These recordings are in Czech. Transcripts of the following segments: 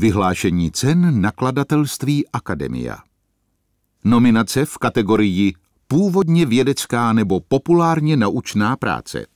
Vyhlášení cen nakladatelství Akademia. Nominace v kategorii Původně vědecká nebo populárně naučná práce.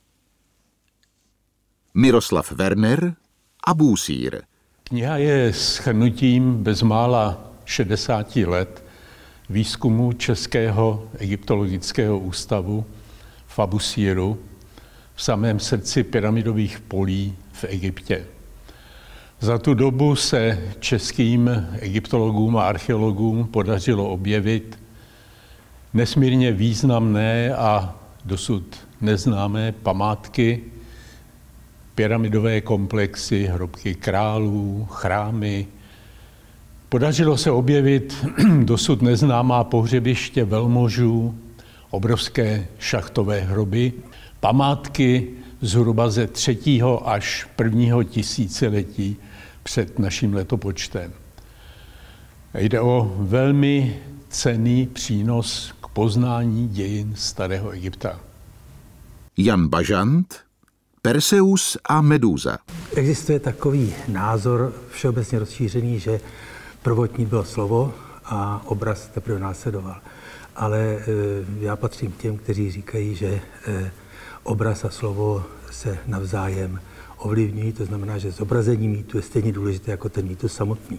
Miroslav Werner a Bůsír. Kniha je shrnutím bezmála 60 let výzkumu Českého egyptologického ústavu v Abusíru v samém srdci pyramidových polí v Egyptě. Za tu dobu se českým egyptologům a archeologům podařilo objevit nesmírně významné a dosud neznámé památky, pyramidové komplexy, hrobky králů, chrámy. Podařilo se objevit dosud neznámá pohřebiště velmožů, obrovské šachtové hroby, památky zhruba ze 3. až 1. tisíciletí před naším letopočtem. Jde o velmi cenný přínos k poznání dějin starého Egypta. Jan Bažant, Perseus a Medúza. Existuje takový názor všeobecně rozšířený, že prvotní bylo slovo a obraz teprve následoval. Ale já patřím k těm, kteří říkají, že obraz a slovo se navzájem ovlivňují, to znamená, že zobrazení mýtu je stejně důležité jako ten mýtus samotný.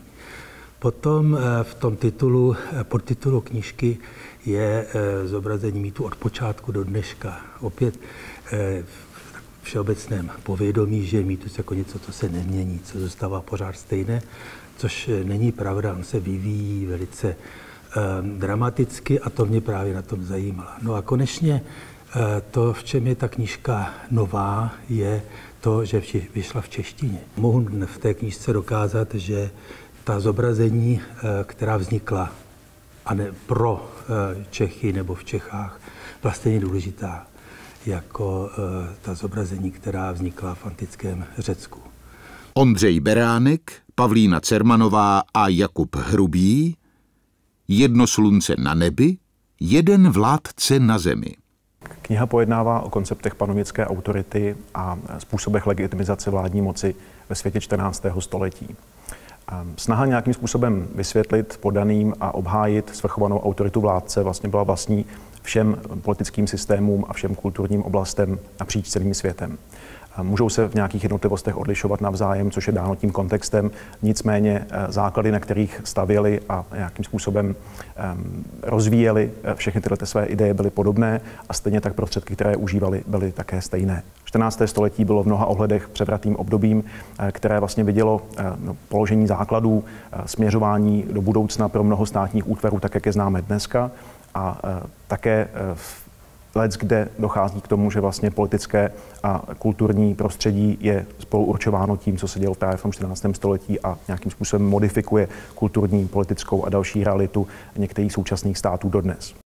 Potom v tom podtitulu knížky je zobrazení mýtu od počátku do dneška. Opět v všeobecném povědomí, že mýtus jako něco, co se nemění, co zůstává pořád stejné, což není pravda, on se vyvíjí velice dramaticky a to mě právě na tom zajímalo. No a konečně to, v čem je ta knížka nová, je to, že vyšla v češtině. Mohu v té knížce dokázat, že ta zobrazení, která vznikla a ne pro Čechy nebo v Čechách, vlastně je důležitá jako ta zobrazení, která vznikla v antickém Řecku. Ondřej Beránek, Pavlína Cermanová a Jakub Hrubý. Jedno slunce na nebi, jeden vládce na zemi. Kniha pojednává o konceptech panovnické autority a způsobech legitimizace vládní moci ve světě 14. století. Snaha nějakým způsobem vysvětlit podaným a obhájit svrchovanou autoritu vládce vlastně byla vlastní všem politickým systémům a všem kulturním oblastem napříč celým světem. Můžou se v nějakých jednotlivostech odlišovat navzájem, což je dáno tím kontextem, nicméně základy, na kterých stavěli a nějakým způsobem rozvíjeli všechny tyhle své ideje, byly podobné a stejně tak prostředky, které užívali, byly také stejné. 14. století bylo v mnoha ohledech převratným obdobím, které vlastně vidělo položení základů, směřování do budoucna pro mnoho státních útvarů, tak jak je známe dneska, a také kde dochází k tomu, že vlastně politické a kulturní prostředí je spolu určováno tím, co se dělo právě v tom 14. století a nějakým způsobem modifikuje kulturní, politickou a další realitu některých současných států dodnes.